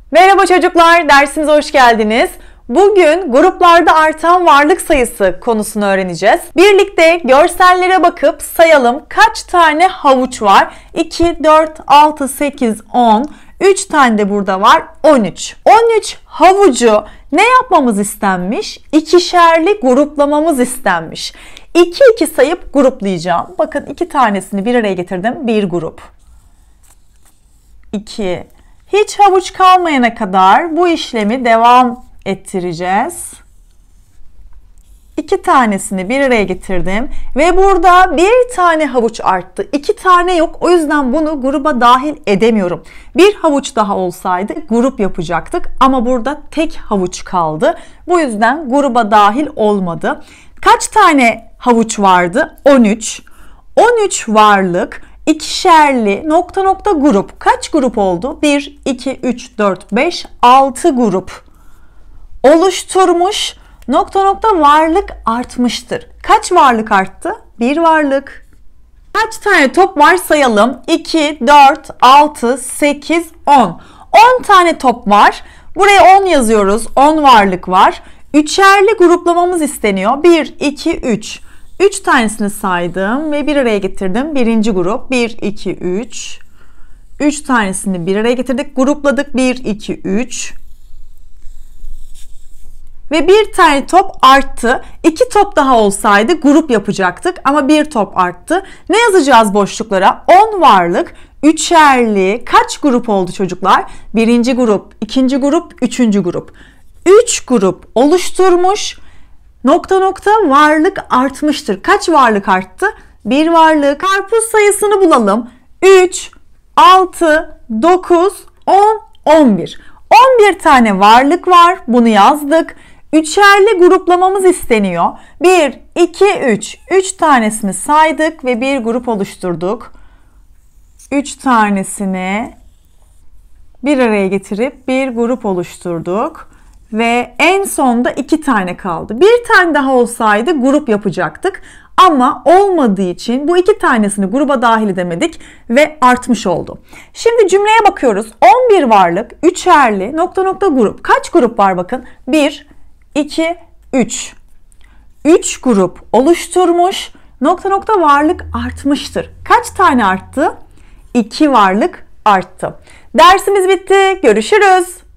Merhaba çocuklar, dersimize hoş geldiniz. Bugün gruplarda artan varlık sayısı konusunu öğreneceğiz. Birlikte görsellere bakıp sayalım kaç tane havuç var? 2, 4, 6, 8, 10. 3 tane de burada var. 13. 13 havucu ne yapmamız istenmiş? İkişerli gruplamamız istenmiş. 2 2 sayıp gruplayacağım. Bakın 2 tanesini bir araya getirdim. Bir grup. 2. Hiç havuç kalmayana kadar bu işlemi devam ettireceğiz. 2 tanesini bir araya getirdim ve burada bir tane havuç arttı. 2 tane yok. O yüzden bunu gruba dahil edemiyorum. Bir havuç daha olsaydı grup yapacaktık ama burada tek havuç kaldı. Bu yüzden gruba dahil olmadı. Kaç tane havuç vardı? 13. 13 varlık İkişerli grup. Kaç grup oldu? 1, 2, 3, 4, 5, 6 grup oluşturmuş. Varlık artmıştır. Kaç varlık arttı? 1 varlık. Kaç tane top var sayalım. 2, 4, 6, 8, 10. 10 tane top var. Buraya 10 yazıyoruz. 10 varlık var. Üçerli gruplamamız isteniyor. 1, 2, 3. 3 tanesini saydım ve bir araya getirdim. Birinci grup 1, 2, 3. 3 tanesini bir araya getirdik. Grupladık 1, 2, 3. Ve bir tane top arttı. 2 top daha olsaydı grup yapacaktık ama bir top arttı. Ne yazacağız boşluklara? 10 varlık, üçerli. Kaç grup oldu çocuklar? Birinci grup, ikinci grup, üçüncü grup. 3 grup oluşturmuş. Varlık artmıştır. Kaç varlık arttı? 1 varlık. Karpuz sayısını bulalım. 3, 6, 9, 10, 11. 11 tane varlık var. Bunu yazdık. Üçerli gruplamamız isteniyor. 1, 2, 3. 3 tanesini saydık ve bir grup oluşturduk. 3 tanesini bir araya getirip bir grup oluşturduk. Ve en sonda 2 tane kaldı. Bir tane daha olsaydı grup yapacaktık. Ama olmadığı için bu 2 tanesini gruba dahil edemedik ve artmış oldu. Şimdi cümleye bakıyoruz. 11 varlık, üçerli, grup. Kaç grup var bakın? 1, 2, 3. 3 grup oluşturmuş. Varlık artmıştır. Kaç tane arttı? 2 varlık arttı. Dersimiz bitti. Görüşürüz.